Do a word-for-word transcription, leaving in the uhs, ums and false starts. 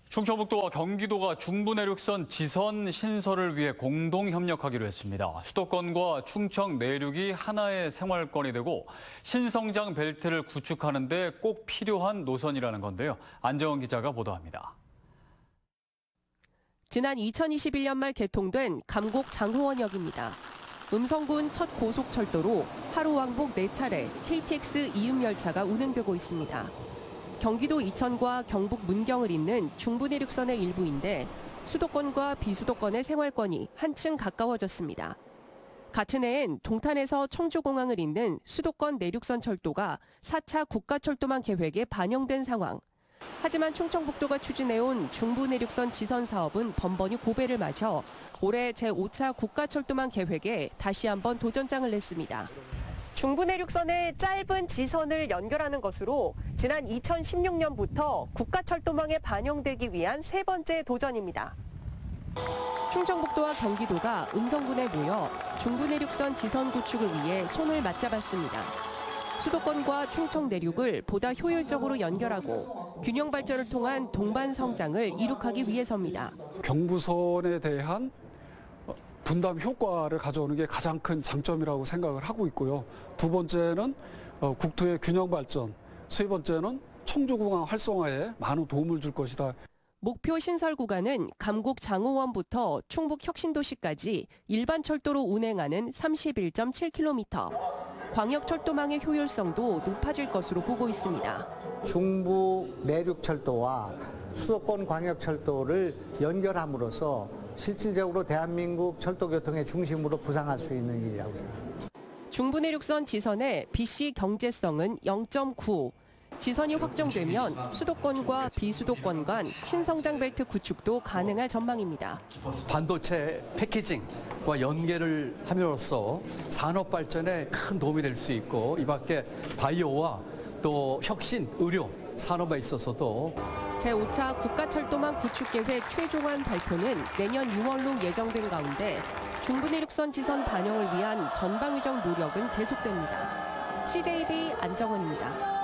충청북도와 경기도가 중부내륙선 지선 신설을 위해 공동 협력하기로 했습니다. 수도권과 충청 내륙이 하나의 생활권이 되고 신성장 벨트를 구축하는 데 꼭 필요한 노선이라는 건데요. 안정원 기자가 보도합니다. 지난 이천이십일 년 말 개통된 감곡 장호원역입니다. 음성군 첫 고속철도로 하루 왕복 네 차례 케이티엑스 이음열차가 운행되고 있습니다. 경기도 이천과 경북 문경을 잇는 중부내륙선의 일부인데 수도권과 비수도권의 생활권이 한층 가까워졌습니다. 같은 해엔 동탄에서 청주공항을 잇는 수도권 내륙선 철도가 사 차 국가철도망 계획에 반영된 상황. 하지만 충청북도가 추진해온 중부내륙선 지선 사업은 번번이 고배를 마셔 올해 제오 차 국가철도망 계획에 다시 한번 도전장을 냈습니다. 중부내륙선의 짧은 지선을 연결하는 것으로 지난 이천십육 년부터 국가철도망에 반영되기 위한 세 번째 도전입니다. 충청북도와 경기도가 음성군에 모여 중부내륙선 지선 구축을 위해 손을 맞잡았습니다. 수도권과 충청 내륙을 보다 효율적으로 연결하고 균형 발전을 통한 동반 성장을 이룩하기 위해서입니다. 경부선에 대한 분담 효과를 가져오는 게 가장 큰 장점이라고 생각을 하고 있고요. 두 번째는 국토의 균형 발전, 세 번째는 청주공항 활성화에 많은 도움을 줄 것이다. 목표 신설 구간은 감곡 장호원부터 충북 혁신도시까지 일반 철도로 운행하는 삼십일 점 칠 킬로미터. 광역철도망의 효율성도 높아질 것으로 보고 있습니다. 중부 내륙철도와 수도권 광역철도를 연결함으로써 실질적으로 대한민국 철도교통의 중심으로 부상할 수 있는 일이라고 생각합니다. 중부내륙선 지선의 비씨 경제성은 영 점 구. 지선이 확정되면 수도권과 비수도권 간 신성장 벨트 구축도 가능할 전망입니다. 반도체 패키징과 연계를 함으로써 산업 발전에 큰 도움이 될 수 있고 이 밖에 바이오와 또 혁신, 의료 산업에 있어서도 제오 차 국가철도망 구축 계획 최종안 발표는 내년 유월로 예정된 가운데 중부내륙선 지선 반영을 위한 전방위적 노력은 계속됩니다. 씨제이비 안정원입니다.